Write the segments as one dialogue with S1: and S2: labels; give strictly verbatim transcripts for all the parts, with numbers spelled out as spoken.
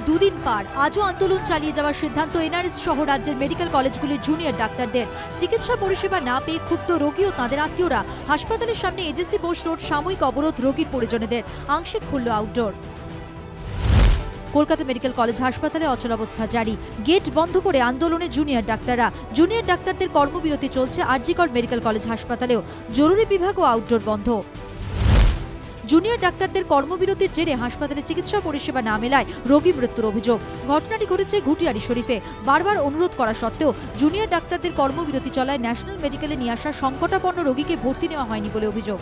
S1: দুদিন পার, আজও আন্দোলন চালিয়ে যাওয়ার সিদ্ধান্ত এনআরএস সহ রাজ্যের মেডিকেল কলেজগুলির জুনিয়র ডাক্তারদের। চিকিৎসা পরিষেবা না পেয়ে ক্ষুব্ধ রোগী ও তাঁদের আত্মীয়রা হাসপাতালের সামনে এজেসি বোস রোড সাময়িক অবরোধ, রোগীর পরিজনেদের আংশিক খুলল আউটডোর। কলকাতা মেডিকেল কলেজ হাসপাতালে অচলাবস্থা জারি, গেট বন্ধ করে আন্দোলনে জুনিয়র ডাক্তাররা। জুনিয়র ডাক্তারদের কর্মবিরতি চলছে আরজিকর মেডিকেল কলেজ হাসপাতালেও, জরুরি বিভাগ ও আউটডোর বন্ধ। জুনিয়র ডাক্তারদের কর্মবিরতির জেরে হাসপাতালে চিকিৎসা পরিষেবা না মেলায় রোগী মৃত্যুর অভিযোগ। ঘটনাটি ঘটেছে ঘুটিয়ারি শরীফে। বারবার অনুরোধ করা সত্ত্বেও জুনিয়র ডাক্তারদের কর্মবিরতি চলায় ন্যাশনাল মেডিকেলে নিয়ে আসা সংকটাপন্ন রোগীকে ভর্তি নেওয়া হয়নি বলে অভিযোগ।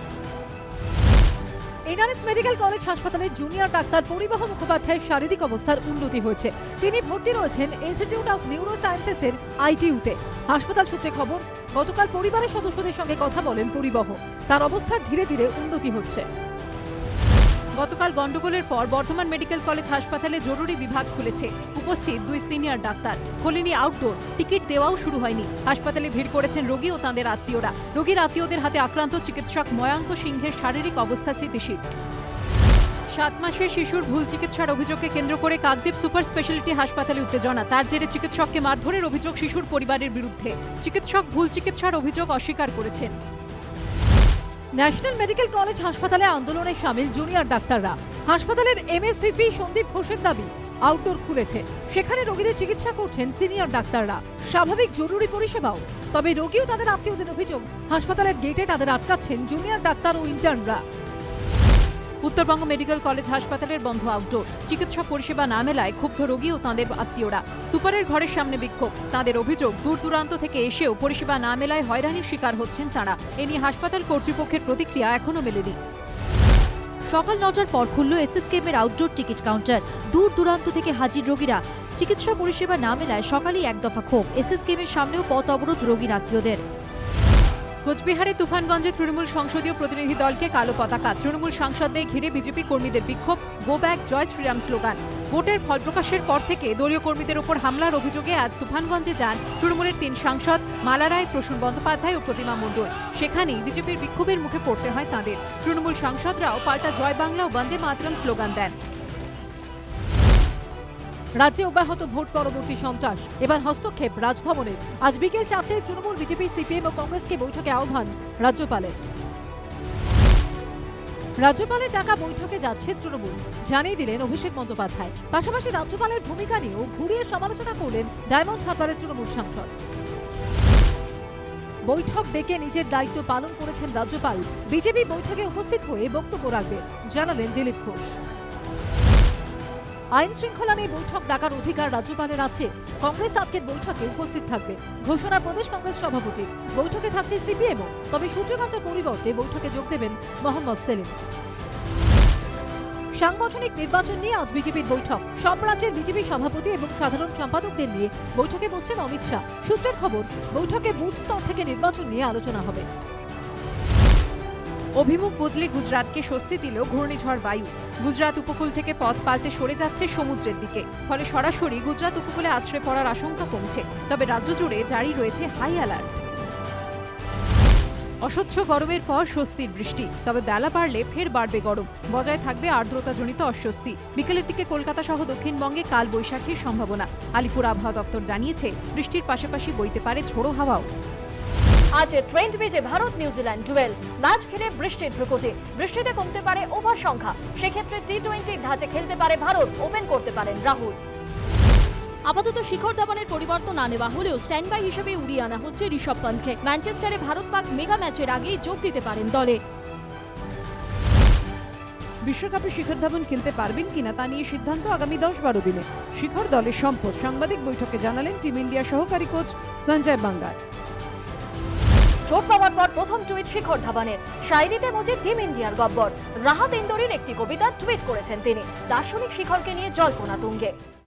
S2: এনআরএস মেডিকেল কলেজ হাসপাতালে জুনিয়র ডাক্তার পরিবহ মুখোপাধ্যায়ের শারীরিক অবস্থার উন্নতি হয়েছে। তিনি ভর্তি রয়েছেন ইনস্টিটিউট অফ নিউরো সায়েন্সেসের আইটিইউতে। হাসপাতাল সূত্রে খবর, গতকাল পরিবারের সদস্যদের সঙ্গে কথা বলেন পরিবহ। তার অবস্থার ধীরে ধীরে উন্নতি হচ্ছে। গতকাল গন্ডগোলের পর বর্ধমান মেডিকেল কলেজ হাসপাতালে জরুরি বিভাগ খুলেছে। উপস্থিত দুই সিনিয়র ডাক্তার। খোলেনি আউটডোর, টিকিট দেওয়াও শুরু হয়নি। হাসপাতালে ভিড় করেছেন রোগী ও তাঁদের আত্মীয়রা। রোগীর আত্মীয়দের হাতে আক্রান্ত চিকিৎসক ময়াঙ্ক সিংহের শারীরিক অবস্থা স্থিতিশীল। সাত মাসের শিশুর ভুল চিকিৎসার অভিযোগকে কেন্দ্র করে কাকদ্বীপ সুপার স্পেশালিটি হাসপাতালে উত্তেজনা। তার জেরে চিকিৎসককে মারধরের অভিযোগ শিশুর পরিবারের বিরুদ্ধে। চিকিৎসক ভুল চিকিৎসার অভিযোগ অস্বীকার করেছেন। ন্যাশনাল মেডিকেল কলেজ হাসপাতালে আন্দোলনে সামিল জুনিয়র ডাক্তাররা। হাসপাতালের এমএসভিপি সন্দীপ ঘোষের দাবি, আউটডোর খুলেছে, সেখানে রোগীদের চিকিৎসা করছেন সিনিয়র ডাক্তাররা। স্বাভাবিক জরুরি পরিষেবাও। তবে রোগী ও তাদের আত্মীয়দের অভিযোগ, হাসপাতালের গেটে তাদের আটকাচ্ছেন জুনিয়র ডাক্তার ও ইন্টার্নরা। উত্তরবঙ্গ মেডিকেল কলেজ হাসপাতালের বন্ধ আউটডোর। চিকিৎসা পরিষেবা না মেলায় ক্ষুব্ধ রোগী ও তাঁদের আত্মীয়রা। সুপারের ঘরের সামনে বিক্ষোভ। তাঁদের অভিযোগ, দূর দূরান্ত থেকে এসেও পরিষেবা না মেলায় হয়রানির শিকার হচ্ছেন তাঁরা। এ নিয়ে হাসপাতাল কর্তৃপক্ষের প্রতিক্রিয়া এখনো মেলেনি।
S1: সকাল নটার পর খুলল এসএসকেএমের আউটডোর টিকিট কাউন্টার। দূর দূরান্ত থেকে হাজির রোগীরা। চিকিৎসা পরিষেবা না মেলায় সকালেই এক দফা ক্ষোভ। এসএসকেএমের সামনেও পথ অবরোধ রোগীর আত্মীয়দের।
S2: কোচবিহারে তুফানগঞ্জে তৃণমূল সংসদীয় প্রতিনিধি দলকে কালো পতাকা। তৃণমূল সাংসদদের ঘিরে বিজেপি কর্মীদের বিক্ষোভ, গো ব্যাক জয় শ্রীরাম স্লোগান। ভোটের ফল প্রকাশের পর থেকে দলীয় কর্মীদের ওপর হামলার অভিযোগে আজ তুফানগঞ্জে যান তৃণমূলের তিন সাংসদ মালা রায়, প্রসূন বন্দ্যোপাধ্যায় ও প্রতিমা মণ্ডল। সেখানেই বিজেপির বিক্ষোভের মুখে পড়তে হয় তাঁদের। তৃণমূল সাংসদরাও পাল্টা জয় বাংলা ও বন্দে মাতরম স্লোগান দেন। রাজ্যে অব্যাহত ভোট পরবর্তী সন্ত্রাস, এবার হস্তক্ষেপ রাজভবনের। আজ বিকেল চারটায় তৃণমূল, বিজেপি, সিপিএম ও কংগ্রেসকে বৈঠকে আহ্বান রাজ্যপালের। রাজ্যপালের ডাকা বৈঠকে যাচ্ছে তৃণমূল, জানিয়ে দিলেন অভিষেক বন্দ্যোপাধ্যায়। পাশাপাশি রাজ্যপালের ভূমিকা নিয়েও ঘুরিয়ে সমালোচনা করলেন ডায়মন্ড হারবারের তৃণমূল সাংসদ। বৈঠক ডেকে নিজের দায়িত্ব পালন করেছেন রাজ্যপাল। বিজেপি বৈঠকে উপস্থিত হয়ে বক্তব্য রাখবে, জানালেন দিলীপ ঘোষ। আইন শৃঙ্খলা নিয়ে বৈঠক ডাকার অধিকার রাজ্যপালের আছে। কংগ্রেস আজকের বৈঠকে উপস্থিত থাকবে, ঘোষণা প্রদেশ কংগ্রেস সভাপতির। বৈঠকে থাকছে সিপিএমও, তবে সূর্যকান্তের পরিবর্তে বৈঠকে যোগ দেবেন মোহাম্মদ সেলিম। সাংগঠনিক নির্বাচন নিয়ে আজ বিজেপির বৈঠক। সব রাজ্যের বিজেপি সভাপতি এবং সাধারণ সম্পাদকদের নিয়ে বৈঠকে বসছেন অমিত শাহ। সূত্রের খবর, বৈঠকে বুথ স্তর থেকে নির্বাচন নিয়ে আলোচনা হবে। অভিমুখ বদলে গুজরাটকে স্বস্তি দিল ঘূর্ণিঝড় বায়ু। গুজরাট উপকূল থেকে পথ পাল্টে সরে যাচ্ছে সমুদ্রের দিকে। ফলে সরাসরি গুজরাট উপকূলে আছড়ে পড়ার আশঙ্কা কমছে। তবে রাজ্য জুড়ে জারি রয়েছে হাই অ্যালার্ট। অসহ্য গরমের পর স্বস্তির বৃষ্টি, তবে বেলা বাড়লে ফের বাড়বে গরম। বজায় থাকবে আর্দ্রতাজনিত অস্বস্তি। বিকেলের দিকে কলকাতা সহ দক্ষিণবঙ্গে কাল বৈশাখীর সম্ভাবনা। আলিপুর আবহাওয়া দপ্তর জানিয়েছে, বৃষ্টির পাশাপাশি বইতে পারে ঝোড়ো হাওয়াও।
S3: আজ ট্রেন্ট ব্রিজে ভারত নিউজিল্যান্ড ডুয়েল। ম্যাচ ঘিরে বৃষ্টির প্রকোপে বৃষ্টিতে কমতে পারে ওভার সংখ্যা। সেক্ষেত্রে টি টোয়েন্টির ধাঁচে খেলতে পারে ভারত, ওপেন করতে পারেন রাহুল।
S1: আপাতত শিখর ধাওয়ানের পরিবর্তন না নেওয়া হলেও স্ট্যান্ড বাই হিসেবে উড়িয়ে আনা হচ্ছে ঋষভ পন্থকে। ম্যানচেস্টারে ভারত পাক মেগা ম্যাচের আগেই যোগ দিতে পারেন দলে।
S4: বিশ্বকাপে শিখর ধাওয়ান খেলতে পারবেন কিনা তা নিয়ে সিদ্ধান্ত আগামী দশ বারো দিনে। শিখর দলের সম্পদ সাংবাদিক বৈঠকে জানালেন টিম ইন্ডিয়ার সহকারী কোচ সঞ্জয় বাঙ্গার।
S3: চোট পাওয়ার পর প্রথম টুইট শিখর ধাওয়ানের। শায়রিতে মজে টিম ইন্ডিয়ার গব্বর। রাহাত ইন্দোরির একটি কবিতা টুইট করেছেন তিনি। দার্শনিক শিখরকে নিয়ে জল্পনা তুঙ্গে।